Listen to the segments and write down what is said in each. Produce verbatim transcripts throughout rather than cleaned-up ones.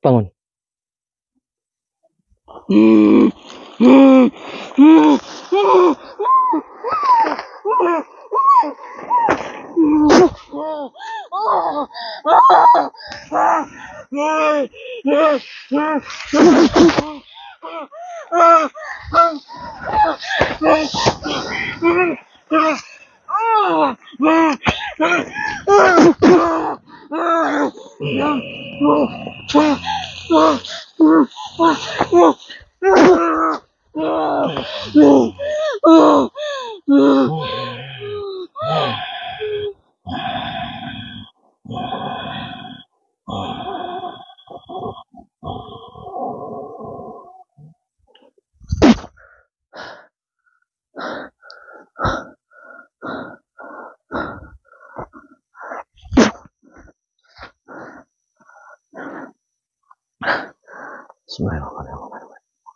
Bangun. Bismillahirrahmanirrahim.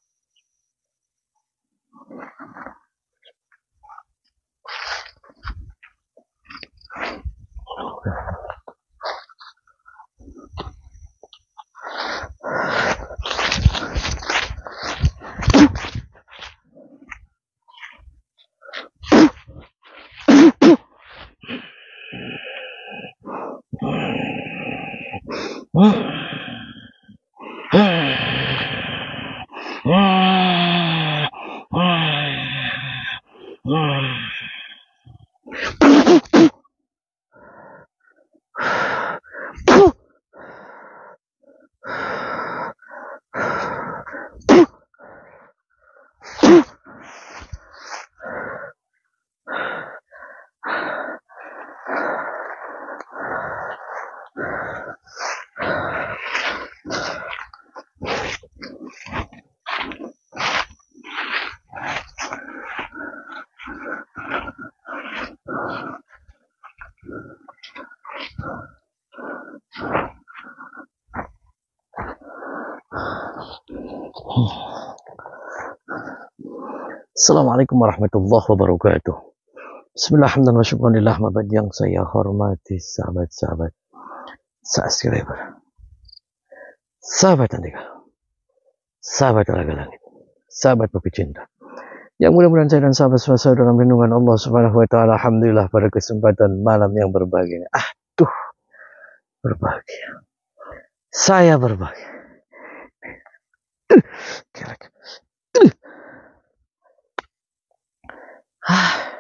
Assalamualaikum warahmatullahi wabarakatuh. Bismillahirrahmanirrahim. Wa syukurillah mabad yang saya hormati sahabat-sahabat subscriber, sahabat Andika, sahabat Raga Langit, sahabat Papi Cinta, yang mudah-mudahan saya dan sahabat semua saya dalam lindungan Allah Subhanahu wa taala. Alhamdulillah pada kesempatan malam yang berbahagia. Aduh, berbahagia. Saya berbahagia. Kira-kira. Ah,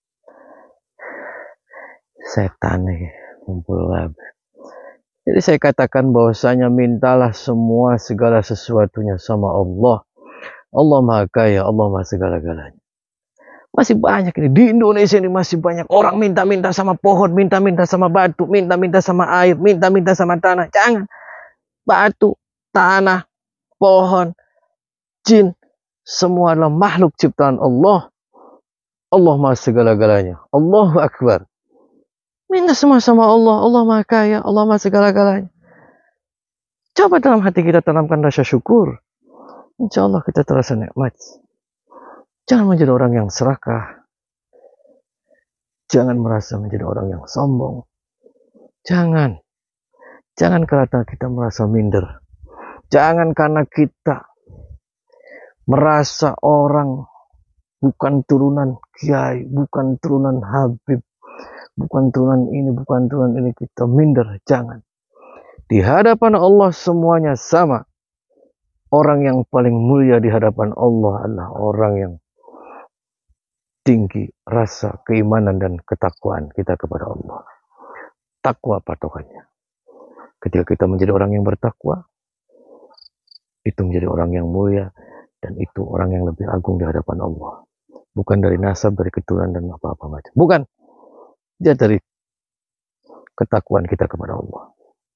setan nih kumpul kabeh. Jadi saya katakan bahwasanya mintalah semua segala sesuatunya sama Allah. Allah Maha Kaya, Allah Maha segala-galanya. Masih banyak ini di Indonesia ini, masih banyak orang minta-minta sama pohon, minta-minta sama batu, minta-minta sama air, minta-minta sama tanah. Jangan. Batu, tanah, pohon, jin, semua adalah makhluk ciptaan Allah. Allah Maha segala-galanya. Allahu Akbar. Minta semua sama Allah. Allah Maha Kaya, Allah Maha segala-galanya. Coba dalam hati kita tanamkan rasa syukur. Insya Allah kita terasa nikmat. Jangan menjadi orang yang serakah. Jangan merasa menjadi orang yang sombong. Jangan. Jangan karena kita merasa minder. Jangan karena kita merasa orang bukan turunan kiai, bukan turunan habib, bukan turunan ini, bukan turunan ini, kita minder. Jangan. Di hadapan Allah semuanya sama. Orang yang paling mulia di hadapan Allah adalah orang yang tinggi rasa keimanan dan ketakwaan kita kepada Allah. Takwa patokannya. Ketika kita menjadi orang yang bertakwa, itu menjadi orang yang mulia, dan itu orang yang lebih agung di hadapan Allah. Bukan dari nasab, dari keturunan dan apa-apa macam. Bukan. Dia dari ketakwaan kita kepada Allah.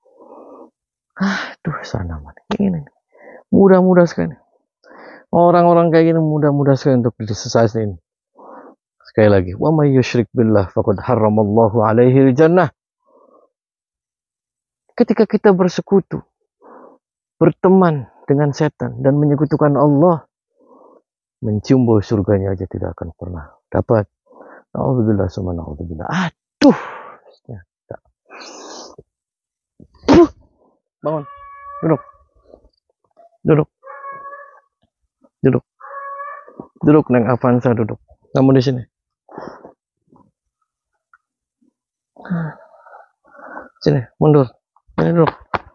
Aduh, sana mana. Ini mudah-mudah sekali. Orang-orang kayak gini mudah-mudah sekali untuk disesat ini. Sekali lagi, wa may yusyrik billah faqad harramallahu alaihi jannah. Ketika kita bersekutu, berteman dengan setan dan menyekutukan Allah, mencium bau surganya aja tidak akan pernah dapat. Alhamdulillah, summa na'udzubillah. Aduh, bangun, duduk. Duduk Neng Avanza, duduk. Kamu di sini. Sini, mundur. Ini duduk.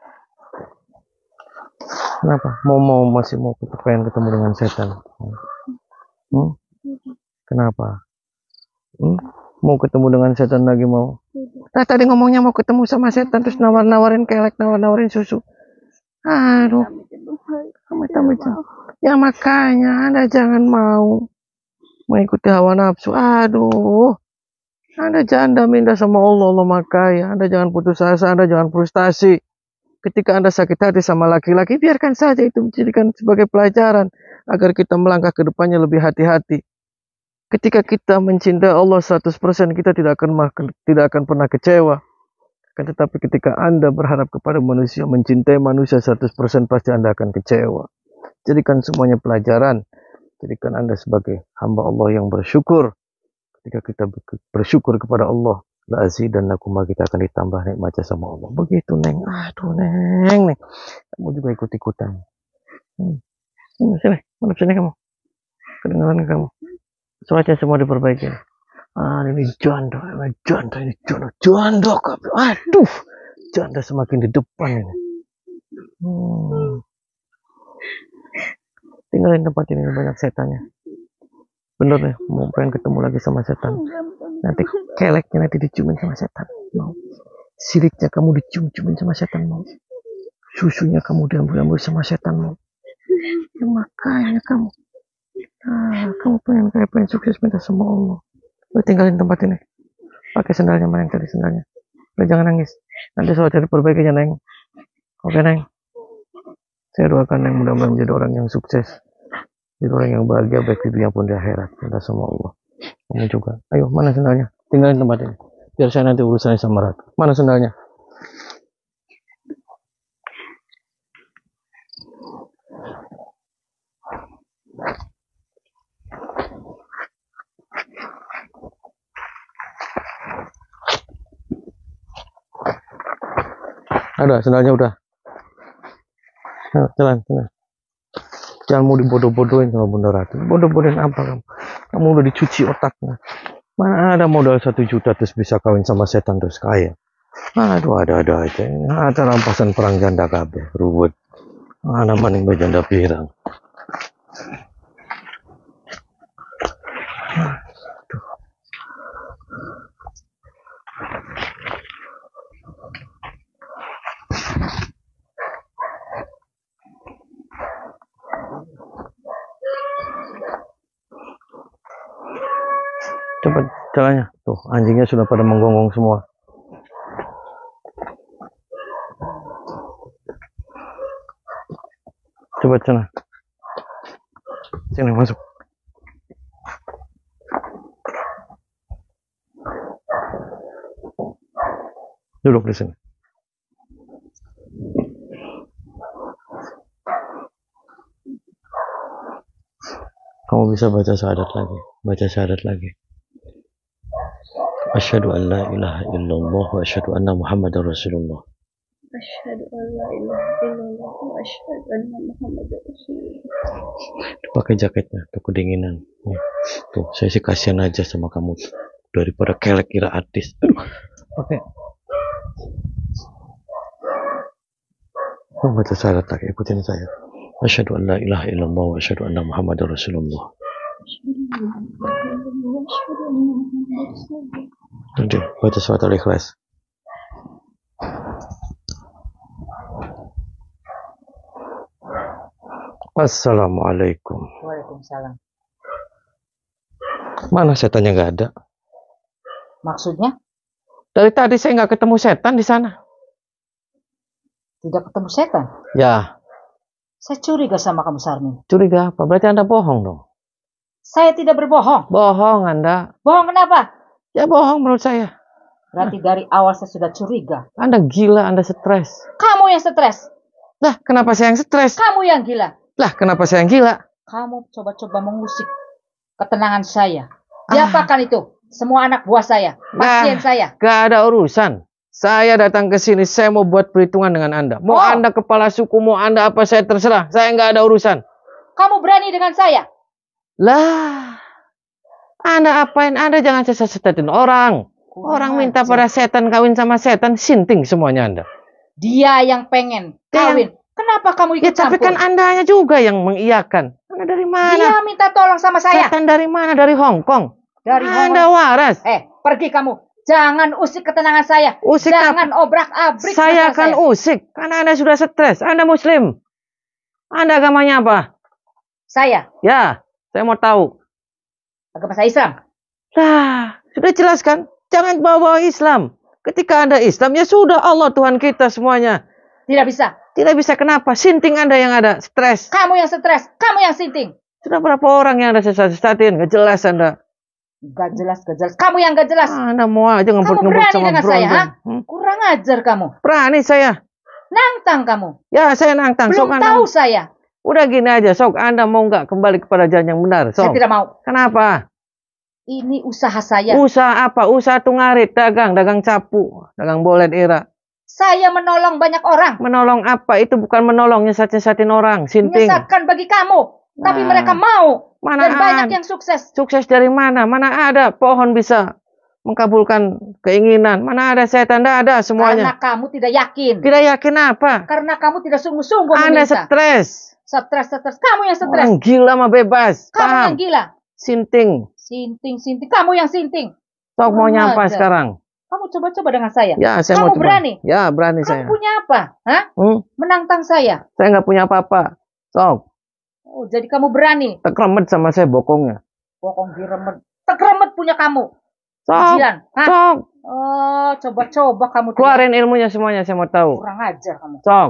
Kenapa? Mau mau masih mau pengen ketemu dengan setan? Hmm? Kenapa? Hmm? Mau ketemu dengan setan lagi mau? Nah, tadi ngomongnya mau ketemu sama setan terus nawar-nawarin kelek, nawar-nawarin susu. Aduh. Kamu ya makanya Anda jangan mau mengikuti hawa nafsu. Aduh. Anda janda minta sama Allah, Allah makanya. Anda jangan putus asa, Anda jangan frustasi. Ketika Anda sakit hati sama laki-laki, biarkan saja itu dijadikan sebagai pelajaran agar kita melangkah ke depannya lebih hati-hati. Ketika kita mencintai Allah seratus persen, kita tidak akan tidak akan pernah kecewa. Tetapi ketika Anda berharap kepada manusia, mencintai manusia seratus persen, pasti Anda akan kecewa. Jadikan semuanya pelajaran. Jadikan Anda sebagai hamba Allah yang bersyukur. Ketika kita bersyukur kepada Allah, la azidannakum, kita akan ditambah nikmatnya sama Allah. Begitu Neng. Aduh Neng, Neng. Kamu juga ikut-ikutan. Hmm. Sini, mana sini kamu? Kedengaran kamu. Suaranya semua diperbaiki. Ah, ini janda, ini janda, ini janda, janda. Aduh, janda semakin di depan ini. Hmm. Tinggalin tempat ini, banyak setannya. Bener deh, mau pengen ketemu lagi sama setan. Nanti keleknya nanti diciumin sama setan. Mau. Siriknya kamu dicium-ciumin sama setan mau. Susunya kamu diambil-ambil sama setan mau. Ya, makanya kamu. Ah, kamu pengen kayak pengen sukses minta sama Allah. Lo tinggalin tempat ini. Pakai sendalnya mana yang tadi sendalnya. Lo jangan nangis. Nanti soal cari perbaikannya Neng. Oke Neng. Saya doakan Neng mudah-mudahan menjadi orang yang sukses. Jadi orang yang bahagia baik di dunia pun di akhirat. Minta sama Allah. Kamu juga. Ayo, mana sendalnya? Tinggalin tempat ini. Biar saya nanti urusannya sama Ratu. Mana sendalnya? Ada, sendalnya udah. Ayo, jalan, jalan. Jangan mau dibodoh-bodohin sama Bunda Ratu. Bodoh-bodohin apa kamu? Kamu udah dicuci otaknya. Mana ada modal satu juta terus bisa kawin sama setan terus kaya. Aduh, ada-ada aja. Ada rampasan perang janda kabeh, ruwet. Mana maning bajanda pirang. Aduh. Cepat jalannya. Tuh, anjingnya sudah pada menggonggong semua. Cepat sana. Sini masuk. Duduk di sini. Kamu bisa baca syahadat lagi. Baca syahadat lagi. Asyhadu an la ilaha illallah wa asyhadu anna Muhammadar Rasulullah. Asyhadu an la ilaha illallah wa asyhadu anna Muhammadar Rasulullah. Pakai jaketnya, tuh kedinginan. Tuh, saya sih kasihan aja sama kamu daripada kelek kira artis. Aduh, pakai. Oh, baca syahadat lagi, ikutin saya. Asyhadu an la ilaha illallah wa asyhadu anna Muhammadar Rasulullah. Nanti baca surat Al-Ikhlas. Assalamualaikum. Waalaikumsalam. Mana setannya nggak ada? Maksudnya? Dari tadi saya nggak ketemu setan di sana. Tidak ketemu setan? Ya. Saya curiga sama kamu, Sarmin. Curiga apa? Berarti Anda bohong dong. Saya tidak berbohong. Bohong Anda. Bohong kenapa? Ya bohong menurut saya. Berarti dari awal saya sudah curiga. Anda gila, Anda stres. Kamu yang stres. Lah, kenapa saya yang stres? Kamu yang gila. Lah, kenapa saya yang gila? Kamu coba-coba mengusik ketenangan saya. Diapakan ah. itu? Semua anak buah saya, pasien nah, saya. Gak ada urusan. Saya datang ke sini, saya mau buat perhitungan dengan Anda. Mau oh. Anda kepala suku, mau Anda apa, saya terserah. Saya nggak ada urusan. Kamu berani dengan saya? Lah, Anda apain? Anda jangan sesat-sesatin orang. Kurang Orang minta ajar. pada setan, kawin sama setan, sinting semuanya Anda. Dia yang pengen Dia kawin. Kenapa kamu Ya ikut tapi campur? kan Andanya juga yang mengiyakan. Anda dari mana? Dia minta tolong sama saya. Setan dari mana? Dari Hong Kong. Dari Anda Hongkong. waras. Eh, pergi kamu. Jangan usik ketenangan saya. Usik Jangan obrak-abrik Saya masalah akan saya. usik karena Anda sudah stres. Anda Muslim. Anda agamanya apa? Saya, Ya, saya mau tahu. agama saya Islam. Lah, sudah jelaskan. Jangan bawa Islam. Ketika Anda Islam, ya sudah Allah Tuhan kita semuanya. Tidak bisa. Tidak bisa kenapa? Sinting Anda yang ada, stres. Kamu yang stres. Kamu yang sinting. Sudah berapa orang yang Anda sesat-sesatin? Gak jelas Anda. Gak jelas, gak jelas. Kamu yang gak jelas. Anda mau aja ngebut-ngebut berani sama dengan Brondong. saya, ha? Hmm? Kurang ajar kamu. Berani saya. Nantang kamu. Ya, saya nantang. Belum Sok tahu Anda. saya. Udah gini aja, sok Anda mau nggak kembali kepada jalan yang benar? Saya Sok. tidak mau. Kenapa? Ini usaha saya. Usaha apa? Usaha tungarit, dagang, dagang capu, dagang bolet era. Saya menolong banyak orang. Menolong apa? Itu bukan menolong, nyesat-nyesatin orang, sinting. Menyesatkan bagi kamu. Tapi Nah, mereka mau. mana Dan banyak ada? yang sukses. Sukses dari mana? Mana ada pohon bisa mengabulkan keinginan? Mana ada setan? Tidak ada Karena semuanya. kamu tidak yakin. Tidak yakin apa? Karena kamu tidak sungguh-sungguh Anda meminta. stres. Stres, stres. Kamu yang stres. Orang gila mah bebas. Kamu Paham? yang gila. Sinting. Sinting, sinting. Kamu yang sinting. Sok mau Kurang nyapa ajar. sekarang? Kamu coba-coba dengan saya. Ya, saya Kamu mau coba. berani? Ya, berani Kamu saya. punya apa? Hah? Hmm? Menantang saya. Saya nggak punya apa-apa. Sok, Oh, jadi kamu berani. tekremet sama saya bokongnya. Bokong diremet. Tekremet punya kamu. Sok, Jilan. Hah? sok. Oh, coba-coba kamu. Keluarin ilmunya semuanya, saya mau tahu. Kurang ajar kamu. Sok.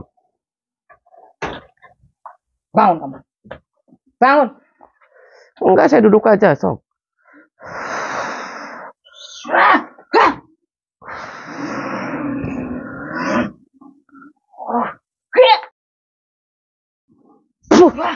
Bangun kamu. Bangun. Enggak, saya duduk aja, sok. Ah, ah. Oh, hiya. Ah.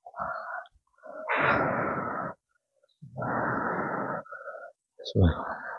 Bismillah.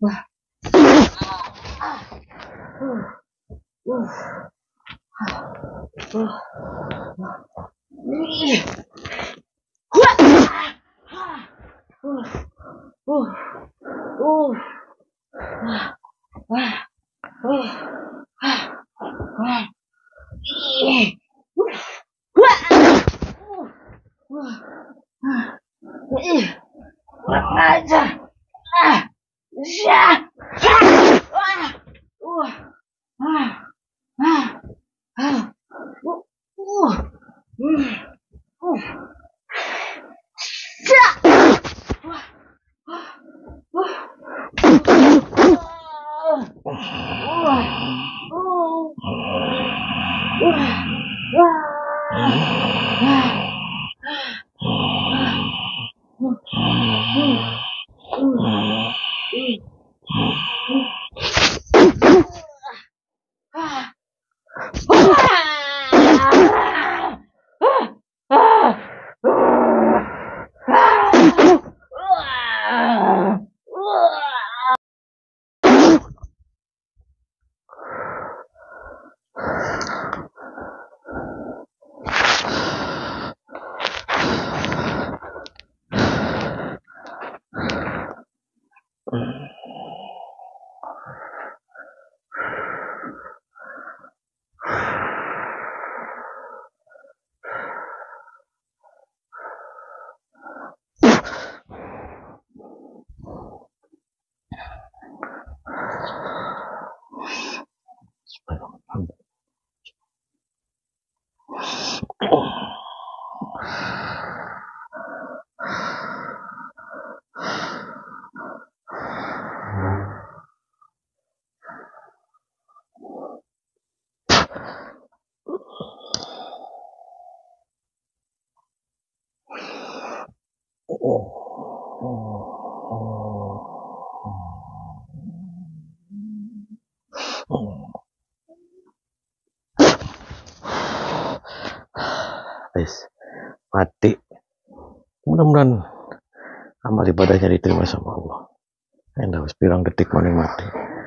Guys, mati. Mudah-mudahan amal ibadahnya diterima sama Allah. Endah wis pirang detik maning mati.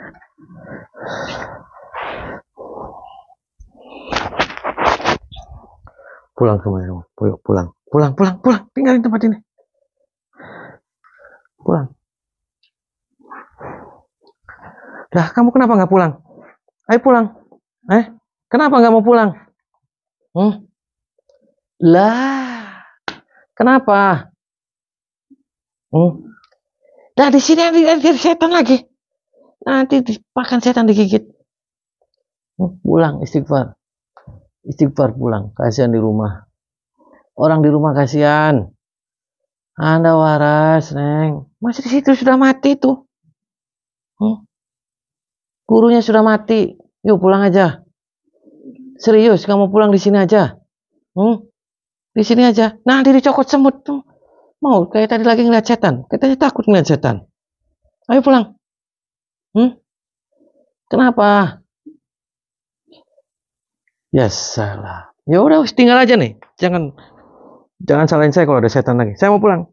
Pulang semuanya, pulang, pulang, pulang, pulang, pulang, tinggalin tempat ini. Pulang. Lah, kamu kenapa nggak pulang? Ayo pulang. Eh, kenapa nggak mau pulang? Hmm? Lah, kenapa? Hmm? Nah, di sini ada, ada setan lagi. Nanti dipakan setan digigit. Hmm, pulang, istighfar. Istighfar pulang. Kasihan di rumah. Orang di rumah kasihan. Anda waras, Neng. Masih di situ sudah mati tuh. Hmm? Gurunya sudah mati. Yuk pulang aja. Serius, kamu pulang di sini aja. Hmm? Di sini aja. Nah, diri cokot semut tuh. Mau kayak tadi lagi ngeliat setan. Katanya takut ngeliat setan. Ayo pulang. Hmm? Kenapa? Ya salah. Ya udah, tinggal aja nih. Jangan jangan salahin saya kalau ada setan lagi. Saya mau pulang.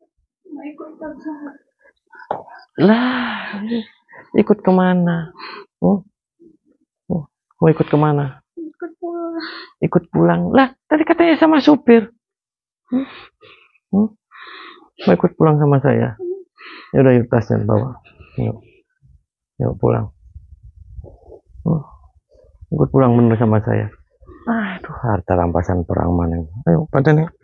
Lah, ikut kemana? Hmm? Hmm? Mau ikut kemana? Ikut pulang. Ikut pulang. Lah, tadi katanya sama supir. Hmm? Hmm? Mau ikut pulang sama saya? Ya udah, yuk tasnya bawa. Yuk, yuk pulang. Hmm? Ikut pulang bener sama saya. Aduh, harta rampasan perang mana? Ayo, pada nih.